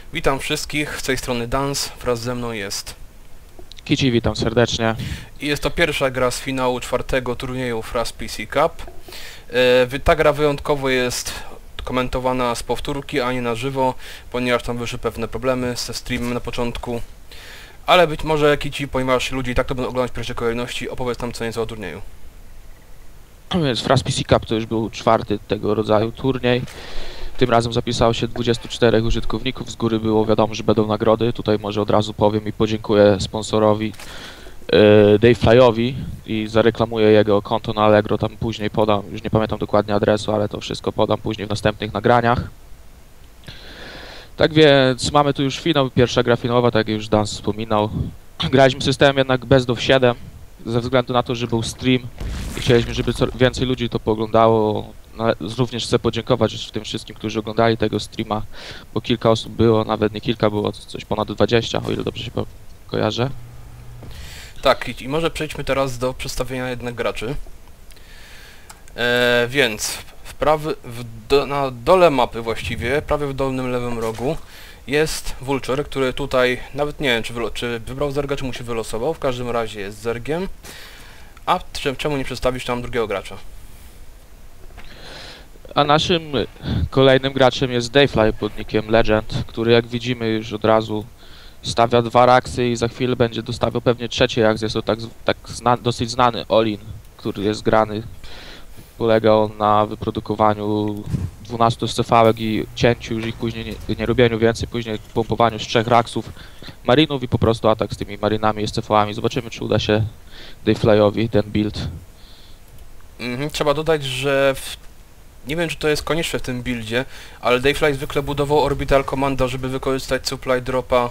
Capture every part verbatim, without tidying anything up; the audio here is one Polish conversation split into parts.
Witam wszystkich, z tej strony Dans, wraz ze mną jest Kici, witam serdecznie. i jest to pierwsza gra z finału czwartego turnieju Fras P C Cup. E, ta gra wyjątkowo jest komentowana z powtórki, a nie na żywo, ponieważ tam wyszły pewne problemy ze streamem na początku. Ale być może Kici, ponieważ ludzie i tak to będą oglądać w pierwszej kolejności, opowiedz tam co nieco o turnieju. Więc Fras P C Cup to już był czwarty tego rodzaju turniej. Tym razem zapisało się dwudziestu czterech użytkowników, z góry było wiadomo, że będą nagrody. Tutaj może od razu powiem i podziękuję sponsorowi yy, Dayflyowi i zareklamuję jego konto na Allegro, tam później podam, już nie pamiętam dokładnie adresu, ale to wszystko podam później w następnych nagraniach. Tak więc mamy tu już finał, pierwsza gra finałowa, tak jak już Dan wspominał. Graliśmy systemem jednak Best of siedem, ze względu na to, że był stream i chcieliśmy, żeby więcej ludzi to pooglądało. Również chcę podziękować tym wszystkim, którzy oglądali tego streama, bo kilka osób było, nawet nie kilka, było coś ponad dwadzieścia, o ile dobrze się kojarzę. Tak, i może przejdźmy teraz do przedstawienia jednych graczy. E, więc w prawy, w do, na dole mapy właściwie, prawie w dolnym lewym rogu jest Vulture, który tutaj, nawet nie wiem czy, wylo, czy wybrał zerga, czy mu się wylosował, w każdym razie jest zergiem. A czemu nie przedstawisz tam drugiego gracza? A naszym kolejnym graczem jest Dayfly pod nickiem Legend, który jak widzimy już od razu stawia dwa raksy i za chwilę będzie dostawiał pewnie trzeci raks. Jest to tak, tak zna, dosyć znany all-in, który jest grany. Polega on na wyprodukowaniu dwunastu scefałek i cięciu już ich później, nie, nie robieniu więcej, później pompowaniu z trzech raksów marinów i po prostu atak z tymi marinami i scefałami. Zobaczymy, czy uda się Dayflyowi ten build. Mhm, trzeba dodać, że w nie wiem, czy to jest konieczne w tym buildzie, ale Dayfly zwykle budował Orbital Commanda, żeby wykorzystać supply dropa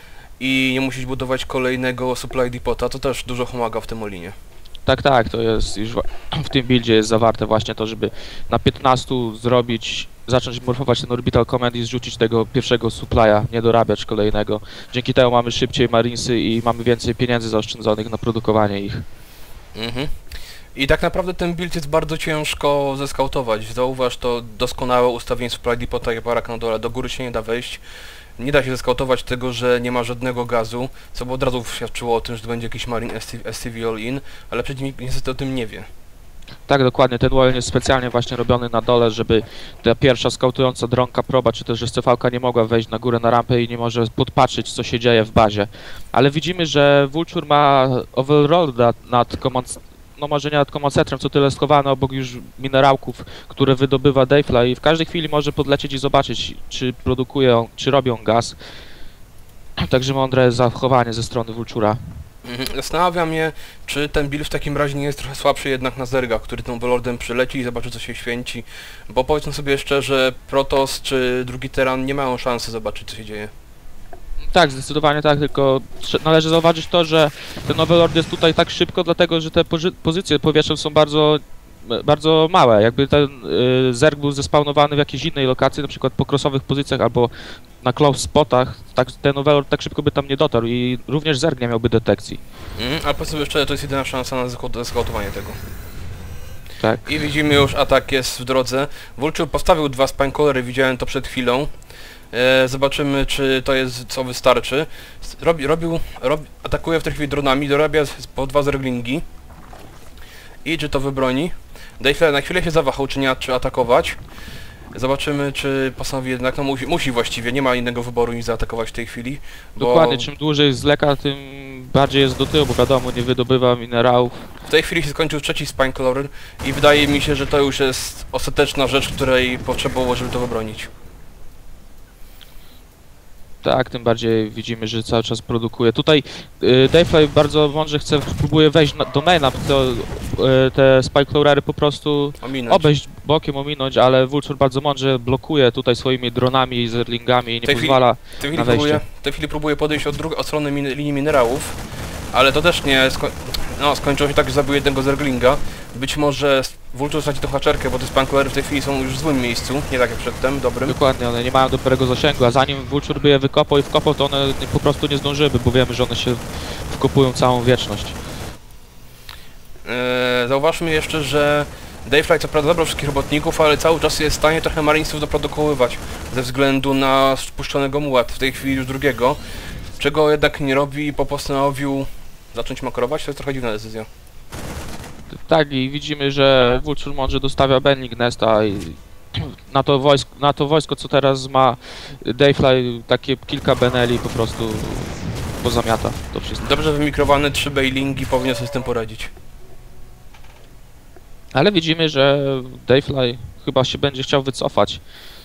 i nie musieć budować kolejnego supply depota. To też dużo pomaga w tym olinie. Tak, tak, to jest już w tym buildzie jest zawarte właśnie to, żeby na piętnastu zrobić, zacząć morfować ten Orbital Command i zrzucić tego pierwszego supply'a, nie dorabiać kolejnego. Dzięki temu mamy szybciej marinesy i mamy więcej pieniędzy zaoszczędzonych na produkowanie ich. Mhm. I tak naprawdę ten build jest bardzo ciężko zeskautować. Zauważ to doskonałe ustawienie supply depota i barak na dole. Do góry się nie da wejść. Nie da się zeskautować tego, że nie ma żadnego gazu, co by od razu świadczyło o tym, że to będzie jakiś Marine S T V all-in, ale przeciwnik niestety o tym nie wie. Tak, dokładnie. Ten wall jest specjalnie właśnie robiony na dole, żeby ta pierwsza skautująca dronka proba, czy też S C V-ka nie mogła wejść na górę na rampę i nie może podpatrzeć, co się dzieje w bazie. Ale widzimy, że Vulture ma overroll nad, nad command, no może nie nad command centrem, co tyle schowane obok już minerałków, które wydobywa Dayfly i w każdej chwili może podlecieć i zobaczyć, czy produkuje on, czy robi on gaz. Także mądre zachowanie ze strony Vulture'a. Zastanawia mnie, czy ten build w takim razie nie jest trochę słabszy jednak na zerga, który tym overlordem przyleci i zobaczy, co się święci. Bo powiedzmy sobie szczerze, Protoss czy drugi Teran nie mają szansy zobaczyć, co się dzieje. Tak, zdecydowanie tak, tylko należy zauważyć to, że ten overlord jest tutaj tak szybko, dlatego że te pozycje powietrzne są bardzo bardzo małe. Jakby ten y, zerg był zespawnowany w jakiejś innej lokacji, na przykład po crossowych pozycjach albo na close spotach, tak, ten overlord tak szybko by tam nie dotarł i również zerg nie miałby detekcji. Mm, ale po sobie szczerze, to jest jedyna szansa na zeskautowanie tego. Tak. I widzimy już, atak jest w drodze. Vulture postawił dwa spinecollery, widziałem to przed chwilą. E, zobaczymy, czy to jest, co wystarczy. Robi, robił, robi, atakuje w tej chwili dronami, dorabia po dwa zerglingi. I czy to wybroni? Dayfly na chwilę się zawahał, czy nie, czy atakować. Zobaczymy, czy postanowi jednak, no musi, musi właściwie, nie ma innego wyboru niż zaatakować w tej chwili. Bo dokładnie, czym dłużej zleka, tym bardziej jest do tyłu, bo wiadomo, nie wydobywa minerałów. W tej chwili się skończył trzeci spinecolor i wydaje mi się, że to już jest ostateczna rzecz, której potrzebowało, żeby to wybronić. Tak, tym bardziej widzimy, że cały czas produkuje. Tutaj y, Dayfly bardzo mądrze chce, próbuje wejść na, do maina, to, y, te spinecollery po prostu ominąć. obejść bokiem, ominąć, ale Vulture bardzo mądrze blokuje tutaj swoimi dronami i zerlingami i nie pozwala w tej chwili na wejście. Próbuje, w tej chwili próbuje podejść od, od strony min linii minerałów, ale to też nie sko no, skończyło się tak, że zabił jednego zerglinga. Być może Vulture straci tą haczerkę, bo te spinecollery w tej chwili są już w złym miejscu, nie tak jak przedtem, dobrym. Dokładnie, one nie mają dobrego zasięgu, a zanim Vulture by je wykopał i wkopał, to one po prostu nie zdążyłyby, bo wiemy, że one się wkopują całą wieczność. Eee, zauważmy jeszcze, że Dayfly co prawda zabrał wszystkich robotników, ale cały czas jest w stanie trochę Marinesów doprodukowywać ze względu na spuszczonego mułat, w tej chwili już drugiego, czego jednak nie robi i postanowił zacząć makrować. To jest trochę dziwna decyzja. Tak, i widzimy, że Vulture mądrze dostawia Benning Nesta i na to, wojsko, na to wojsko, co teraz ma Dayfly, takie kilka Beneli po prostu pozamiata to wszystko. Dobrze wymikrowane trzy bailingi powinien sobie z tym poradzić. Ale widzimy, że Dayfly chyba się będzie chciał wycofać.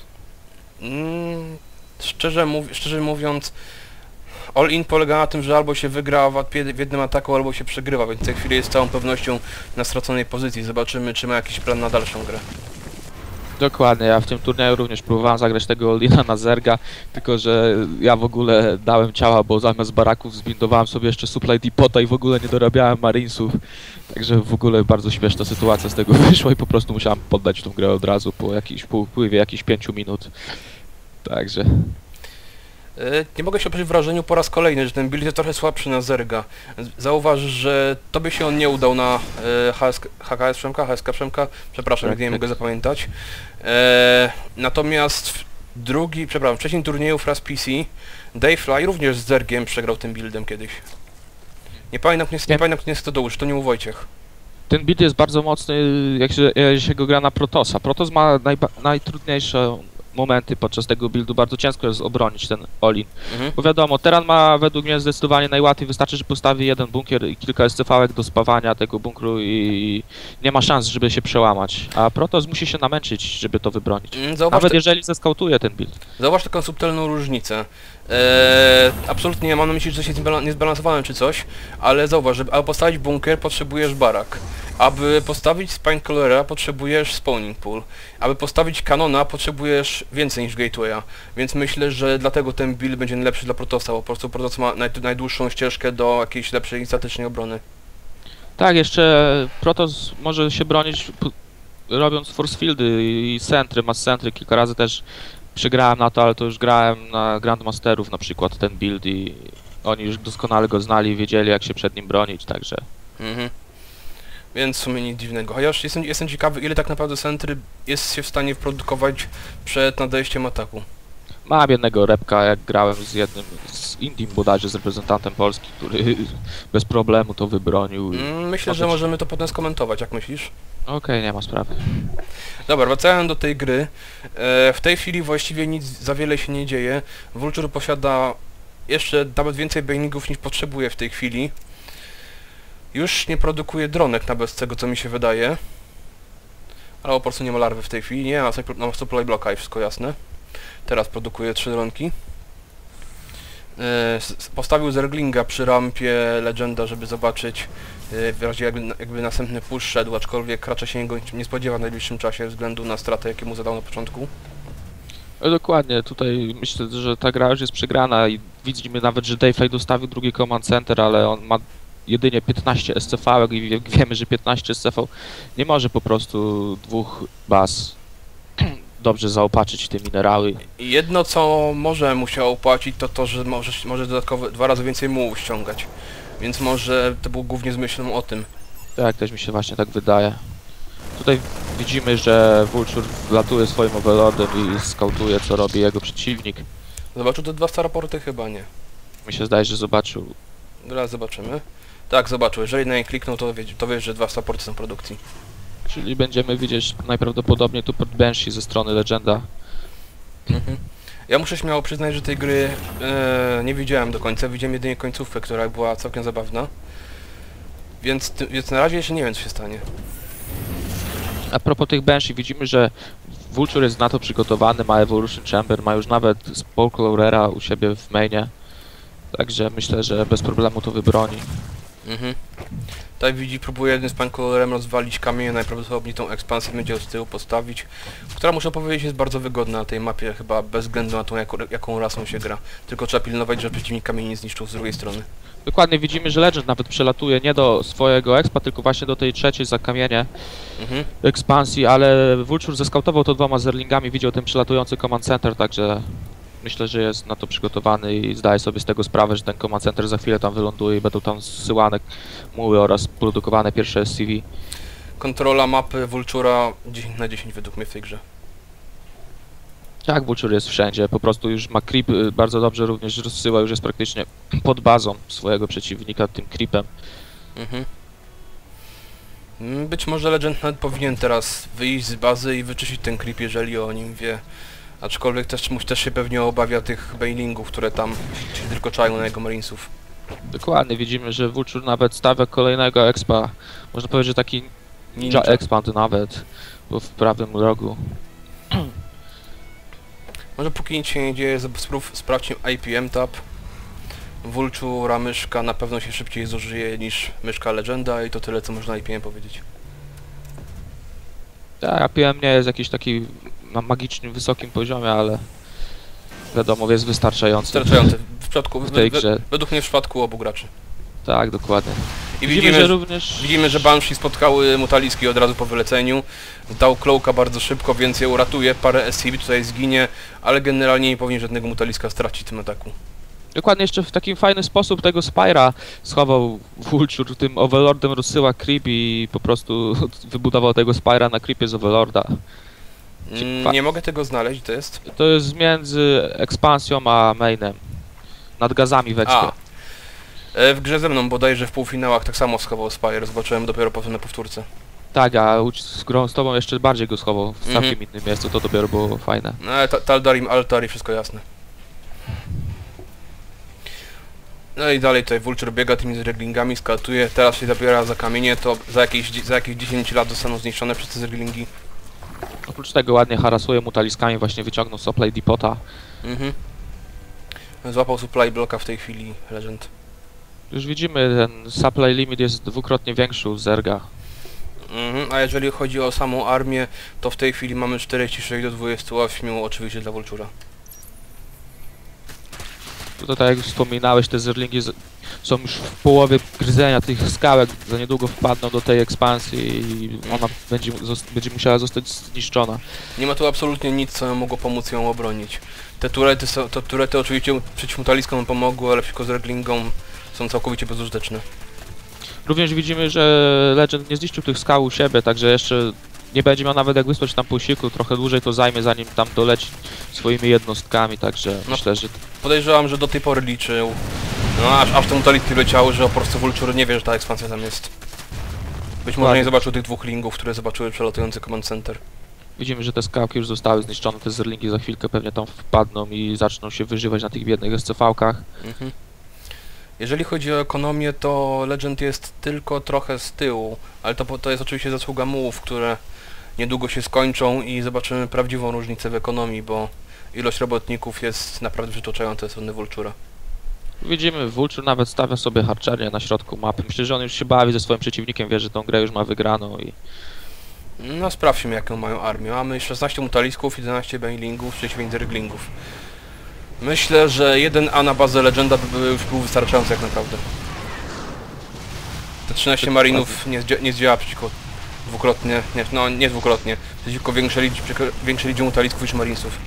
Mm, szczerze, mów szczerze mówiąc, All In polega na tym, że albo się wygra w, w jednym ataku, albo się przegrywa, więc w tej chwili jest z całą pewnością na straconej pozycji. Zobaczymy, czy ma jakiś plan na dalszą grę. Dokładnie, ja w tym turnieju również próbowałem zagrać tego All-Ina na Zerga, tylko że ja w ogóle dałem ciała, bo zamiast baraków zbindowałem sobie jeszcze Supply Depota i w ogóle nie dorabiałem Marinesów. Także w ogóle bardzo śmieszna sytuacja z tego wyszła i po prostu musiałem poddać tą grę od razu po jakiejś po upływie jakichś pięciu minut. Także... Nie mogę się oprzeć wrażeniu po raz kolejny, że ten build jest trochę słabszy na Zerga. Zauważ, że tobie się on nie udał na H K S Przemka, H S K Przemka, przepraszam, tak, nie tak. mogę zapamiętać. E, natomiast w drugi, przepraszam, w trzecim turnieju Fraz P C, Dayfly również z Zergiem przegrał tym buildem kiedyś. Nie pamiętam, nie, nie pamiętam, kto jest to dołóż, to nie u Wojciech. Ten build jest bardzo mocny, jak się, jak się go gra na Protosa. Protos ma najba- najtrudniejsze momenty podczas tego buildu, bardzo ciężko jest obronić ten All-In. Mhm. Bo wiadomo, Terran ma według mnie zdecydowanie najłatwiej, wystarczy, że postawi jeden bunkier i kilka S C V-ek do spawania tego bunkru i nie ma szans, żeby się przełamać. A Protoss musi się namęczyć, żeby to wybronić. Mm, Zauważ, Nawet te, jeżeli zeskautuje ten build. zauważ taką subtelną różnicę. Eee, absolutnie nie mam na myśli, że coś jest niezbala- niezbalansowane czy coś, ale zauważ, żeby aby postawić bunkier potrzebujesz barak. Aby postawić Spinecrawlera potrzebujesz spawning pool. Aby postawić kanona potrzebujesz więcej niż gatewaya. Więc myślę, że dlatego ten build będzie najlepszy dla Protossa, bo po prostu Protoss ma naj najdłuższą ścieżkę do jakiejś lepszej statycznej obrony. Tak, jeszcze Protoss może się bronić p- robiąc force fieldy i centry, mass centry. Kilka razy też przegrałem na to, ale to już grałem na Grandmasterów na przykład ten build i oni już doskonale go znali i wiedzieli, jak się przed nim bronić, także... Mhm. Więc w sumie nic dziwnego. Chociaż jestem, jestem ciekawy, ile tak naprawdę centry jest się w stanie produkować przed nadejściem ataku. Mam jednego repka, jak grałem z jednym, z Indim bodajże, z reprezentantem Polski, który bez problemu to wybronił. i- Mm, Myślę, że możemy to potem skomentować, jak myślisz? Okej, nie ma sprawy. Dobra, wracając do tej gry. E, w tej chwili właściwie nic za wiele się nie dzieje. Vulture posiada jeszcze nawet więcej bainingów niż potrzebuje w tej chwili. Już nie produkuje dronek nawet z tego, co mi się wydaje. Ale po prostu nie ma larwy w tej chwili. Nie, ma supply- ma supply blocka i wszystko jasne. Teraz produkuje trzy dronki. E, s- postawił Zerglinga przy rampie Legenda, żeby zobaczyć e, w razie jakby, jakby następny push szedł, aczkolwiek raczej się go nie spodziewa w najbliższym czasie ze względu na stratę, jakie mu zadał na początku. No dokładnie, tutaj myślę, że ta gra już jest przegrana i widzimy nawet, że Dayfly dostawił drugi command center, ale on ma jedynie piętnaście S C V i wie- wiemy, że piętnaście S C V nie może po prostu dwóch baz dobrze zaopatrzyć te minerały. I jedno, co może musiał płacić, to to, że może, może dodatkowo dwa razy więcej mułów ściągać. Więc może to było głównie z myślą o tym. Tak, też mi się właśnie tak wydaje. Tutaj widzimy, że Vulture latuje swoim overlordem i skautuje, co robi jego przeciwnik. Zobaczył te dwa starraporty? Chyba nie. Mi się zdaje, że zobaczył. Teraz zobaczymy. Tak, zobaczył. Jeżeli na nie kliknął, to, wie, to wiesz, że dwa starraporty są produkcji. Czyli będziemy widzieć najprawdopodobniej tu pod Banshee ze strony Legenda. Mhm. Ja muszę śmiało przyznać, że tej gry e, nie widziałem do końca. Widziałem jedynie końcówkę, która była całkiem zabawna. Więc, ty, więc na razie jeszcze nie wiem, co się stanie. A propos tych Banshee, widzimy, że Vulture jest na to przygotowany, ma Evolution Chamber, ma już nawet Spellcrawlera u siebie w mainie. Także myślę, że bez problemu to wybroni. Mhm. Tutaj widzi, próbuje jednym Spinecrawlerem rozwalić kamienie, najprawdopodobniej tą ekspansję będzie z tyłu postawić, która muszę powiedzieć jest bardzo wygodna na tej mapie, chyba bez względu na tą jaką, jaką rasą się gra. Tylko trzeba pilnować, żeby przeciwnik kamieni nie zniszczył z drugiej strony. Dokładnie widzimy, że Legend nawet przelatuje nie do swojego expa, tylko właśnie do tej trzeciej za kamienie Mhm. ekspansji, ale Vulture zeskautował to dwoma zerlingami, widział ten przelatujący command center, także myślę, że jest na to przygotowany i zdaje sobie z tego sprawę, że ten command center za chwilę tam wyląduje i będą tam zsyłane muły oraz produkowane pierwsze S C V. kontrola mapy Vultura dziesięć na dziesięć według mnie w tej grze. Tak, Vulture jest wszędzie, po prostu już ma creep, y, bardzo dobrze również rozsyła, już jest praktycznie pod bazą swojego przeciwnika, tym creepem. Mhm. Mm, Być może Legend nawet powinien teraz wyjść z bazy i wyczyścić ten creep, jeżeli o nim wie. Aczkolwiek też, mu- też się pewnie obawia tych bailingów, które tam się tylko czają na jego marinesów. Dokładnie, widzimy, że Vulture nawet stawia kolejnego expa, można powiedzieć, że taki ninja Ninja. expand nawet, bo w prawym rogu. Może póki nic się nie dzieje, z- sprów, sprawdźmy I P M tab. Vultura myszka na pewno się szybciej zużyje niż myszka Legenda i to tyle, co można I P M powiedzieć. Tak, A P M nie jest jakiś taki na magicznie wysokim poziomie, ale wiadomo, jest wystarczający. Wystarczające w przypadku, W tej we- grze. według mnie w przypadku obu graczy. Tak, dokładnie. I Widzimy, widzimy, że że, również... widzimy, że Banshee spotkały Mutaliski od razu po wyleceniu. Dał Cloaka bardzo szybko, więc je uratuje. Parę S C B tutaj zginie, ale generalnie nie powinien żadnego Mutaliska stracić w tym ataku. Dokładnie, jeszcze w taki fajny sposób tego Spyra schował Vulture, tym Overlordem rozsyła creep i po prostu wybudował tego Spyra na creepie z Overlorda. Mm, Fa- nie mogę tego znaleźć, to jest... To jest między ekspansją a mainem. Nad gazami w expie. A. E, W grze ze mną bodajże w półfinałach tak samo schował Spire, zobaczyłem dopiero potem na powtórce. Tak, a ucz- z grą z tobą jeszcze bardziej go schował w całkiem Mhm. innym miejscu, to dopiero było fajne. No ale ta- Taldarim, Altar i wszystko jasne. No i dalej tutaj Vulture biega tymi zreglingami, skatuje, teraz się zabiera za kamienie, to za jakieś, dzie- za jakieś dziesięć lat zostaną zniszczone przez te zreglingi. Oprócz tego ładnie harasuje mutaliskami, właśnie wyciągnął Supply Depota. Mhm. Złapał supply bloka w tej chwili Legend. Już widzimy, ten supply limit jest dwukrotnie większy u Zerga. Mhm. A jeżeli chodzi o samą armię, to w tej chwili mamy czterdzieści sześć do dwudziestu ośmiu, oczywiście dla Vultura. Tutaj, tak jak już wspominałeś, te zerlingi z- są już w połowie gryzenia tych skałek, za niedługo wpadną do tej ekspansji i ona będzie, zos- będzie musiała zostać zniszczona. Nie ma tu absolutnie nic, co mogło pomóc ją obronić. Te turety, są, to turety oczywiście przeciwmutaliskom pomogły, ale przeciwko zerglingom są całkowicie bezużyteczne. Również widzimy, że Legend nie zniszczył tych skał u siebie, także jeszcze nie będzie miał nawet jak wysłać tam posiłku, trochę dłużej to zajmie, zanim tam doleci swoimi jednostkami, także No. myślę, że Podejrzewam, że do tej pory liczył. No aż, aż te mutality leciały, że po prostu Vulture nie wie, że ta ekspansja tam jest. Być może Ładnie. nie zobaczył tych dwóch lingów, które zobaczyły przelatujący command center. widzimy, że te skałki już zostały zniszczone, te zerlingi za chwilkę pewnie tam wpadną i zaczną się wyżywać na tych biednych S C V-kach. Mhm. Jeżeli chodzi o ekonomię, to Legend jest tylko trochę z tyłu, ale to, po- to jest oczywiście zasługa mułów, które niedługo się skończą i zobaczymy prawdziwą różnicę w ekonomii, bo ilość robotników jest naprawdę przytłaczająca ze strony Vultura. Widzimy, Vulture nawet stawia sobie harczernię na środku mapy. Myślę, że on już się bawi ze swoim przeciwnikiem, wie, że tą grę już ma wygraną i No sprawdźmy, jaką mają armię. Mamy szesnaście mutalisków, jedenaście bailingów, trzydzieści zerglingów. Myślę, że jeden A na bazę Legenda by by już był wystarczający jak naprawdę. Te trzynaście marinów nie, zdzia- nie zdziała przeciwko dwukrotnie, nie, no nie dwukrotnie, przeciwko większej liczbie, przeciwko większej liczbie mutalisków niż marinesów.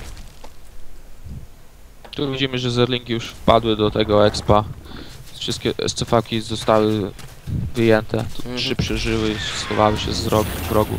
tu widzimy, że zerlingi już wpadły do tego expa. Wszystkie S C V-ki zostały wyjęte, tu Mhm. trzy przeżyły, schowały się z rogu, w rogu.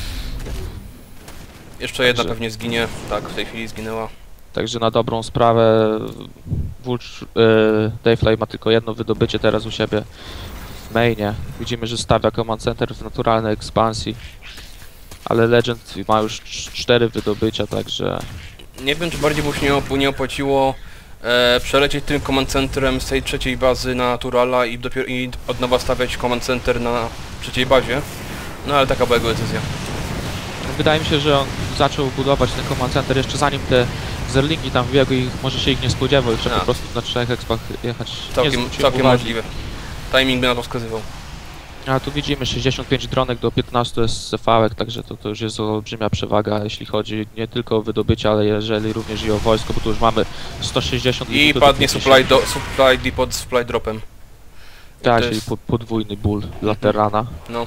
Jeszcze jedna Także- pewnie zginie, tak, w tej chwili zginęła. Także na dobrą sprawę Vulture, e, Dayfly ma tylko jedno wydobycie teraz u siebie w mainie. Widzimy, że stawia command center w naturalnej ekspansji. Ale Legend ma już cz- cztery wydobycia, także Nie wiem, czy bardziej mu się nie, op nie opłaciło e, przelecieć tym command centerem z tej trzeciej bazy na Naturala i, dopiero, i od nowa stawiać command center na trzeciej bazie. No ale taka była jego decyzja. wydaje mi się, że on zaczął budować ten command center jeszcze zanim te zerlingi tam wbiegły i może się ich nie spodziewał i trzeba A. po prostu na trzech expach jechać. Nie Całkiem, zwróciłem całkiem uwagi. możliwe. Timing by na to wskazywał. A tu widzimy sześćdziesiąt pięć dronek do piętnastu S C V-ek, także to, to już jest olbrzymia przewaga, jeśli chodzi nie tylko o wydobycie, ale jeżeli również i o wojsko, bo tu już mamy sto sześćdziesiąt I do padnie pięćdziesięciu. supply, do, supply depot z supply dropem. Tak, to czyli jest- po, podwójny ból dla Terrana. No.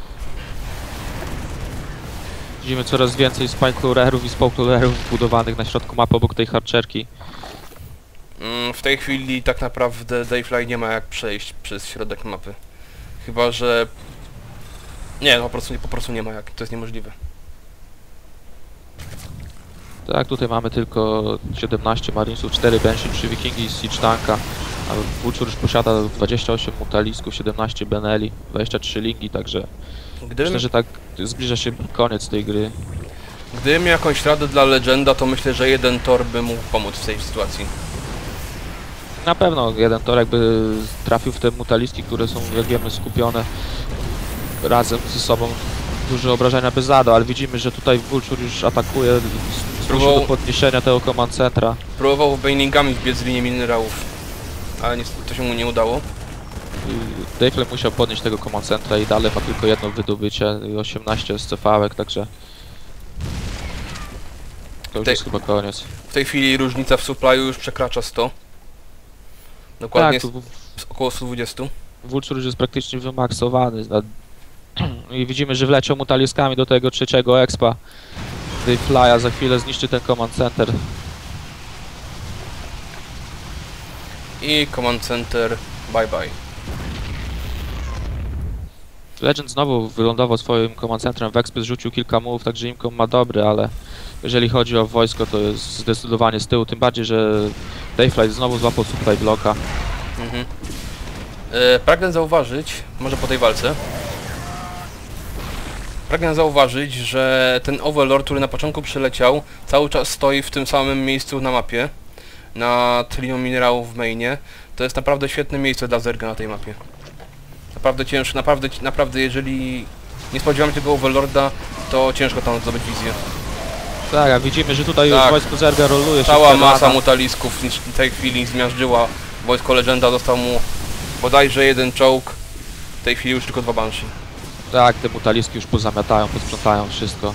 Widzimy coraz więcej spiklerów i spoklerów budowanych na środku mapy obok tej harczerki. Mm, w tej chwili tak naprawdę Dayfly nie ma jak przejść przez środek mapy. Chyba, że Nie, po prostu, po prostu nie ma jak, to jest niemożliwe. Tak, tutaj mamy tylko siedemnaście Marinesów, cztery Banshee, trzy Wikingi i Siege Tanka. A Vulture już posiada dwadzieścia osiem Mutalisków, siedemnaście Benelli, dwadzieścia trzy Lingi, także Gdybym, myślę, że tak zbliża się koniec tej gry. gdybym miał jakąś radę dla Legenda, to myślę, że jeden Tor by mógł pomóc w tej sytuacji. Na pewno jeden Tor jakby trafił w te Mutaliski, które są, jak wiemy, skupione razem ze sobą. Duże obrażenia by zadał, ale widzimy, że tutaj Vulture już atakuje, zmusił do podniesienia tego command centra. Próbował baningami wbiec z linii minerałów, ale niestety to się mu nie udało. Dayflame musiał podnieść tego command centra i dalej ma tylko jedno wydobycie i osiemnaście S C V-ek, także to już Tej- jest chyba koniec. W tej chwili różnica w supply'u już przekracza sto. Dokładnie Tak, jest tu około sto dwadzieścia. Vulture już jest praktycznie wymaksowany. I widzimy, że wleciał mutaliskami do tego trzeciego expa. Dayfly'a za chwilę zniszczy ten command center. I command center bye bye. Legend znowu wylądował swoim command centrem w expie, zrzucił kilka mów, także Imcom ma dobry, ale jeżeli chodzi o wojsko, to jest zdecydowanie z tyłu, tym bardziej, że Dayfly znowu złapał supply bloka. Mhm. E, pragnę zauważyć, może po tej walce, pragnę zauważyć, że ten Overlord, który na początku przyleciał, cały czas stoi w tym samym miejscu na mapie, nad linią minerałów w mainie. To jest naprawdę świetne miejsce dla Zerga na tej mapie. Naprawdę ciężko, naprawdę, naprawdę jeżeli nie spodziewamy się tego Overlorda, to ciężko tam zdobyć wizję. Tak, a widzimy, że tutaj Tak. już wojsko Zerga roluje się. Cała w masa Terrana. mutalisków w tej chwili zmiażdżyła wojsko Legenda, został mu bodajże jeden czołg, w tej chwili już tylko dwa Banshee. Tak, te mutaliski już pozamiatają, posprzątają wszystko.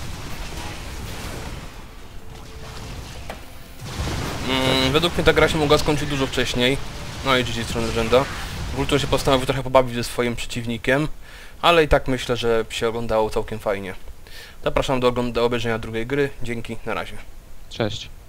Mm, według mnie ta gra się mogła skończyć dużo wcześniej. No i G G strony Legenda. Vulture się postanowił trochę pobawić ze swoim przeciwnikiem, ale i tak myślę, że się oglądało całkiem fajnie. Zapraszam do, ogląd- do obejrzenia drugiej gry. Dzięki, na razie. Cześć.